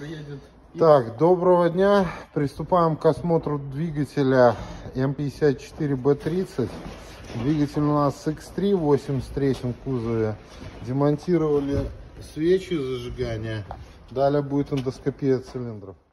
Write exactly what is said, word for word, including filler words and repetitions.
приедет. Так, доброго дня. Приступаем к осмотру двигателя эм пятьдесят четыре бэ тридцать. Двигатель у нас икс три в восемьдесят третьем кузове. Демонтировали свечи зажигания. Далее будет эндоскопия цилиндров.